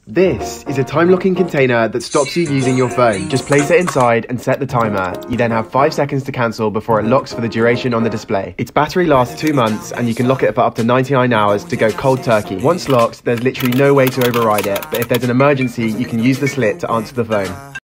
This is a time-locking container that stops you using your phone. Just place it inside and set the timer. You then have 5 seconds to cancel before it locks for the duration on the display. Its battery lasts 2 months and you can lock it for up to 99 hours to go cold turkey. Once locked, there's literally no way to override it, but if there's an emergency, you can use the slit to answer the phone.